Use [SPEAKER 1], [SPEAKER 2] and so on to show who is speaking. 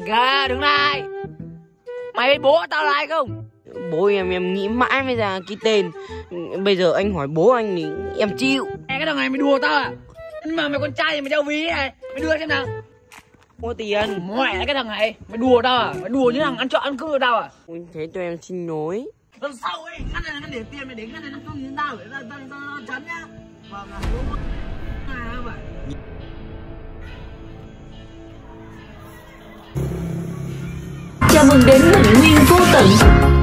[SPEAKER 1] kìa, đứng lại. Mày biết bố tao là ai không?
[SPEAKER 2] Bố em nghĩ mãi mới ra cái tên. Bây giờ anh hỏi bố anh thì em chịu.
[SPEAKER 1] Cái thằng này mày đùa tao à? Nhưng mà mày con trai thì mày đeo ví này. Mày đưa xem nào.
[SPEAKER 2] Không có tiền.
[SPEAKER 1] Mẹ cái thằng này, mày đùa tao à? Mày đùa như thằng ăn trộm ăn cướp tao à?
[SPEAKER 2] Ôi, thế cho em xin lỗi.
[SPEAKER 1] Lần sau ấy, ngăn này là ngăn để tiền mày để ngăn này nó không như tao để tao chắn nhá. Vâng ạ. Vậy.
[SPEAKER 3] Chào mừng đến Bình Nguyên Vô Tận.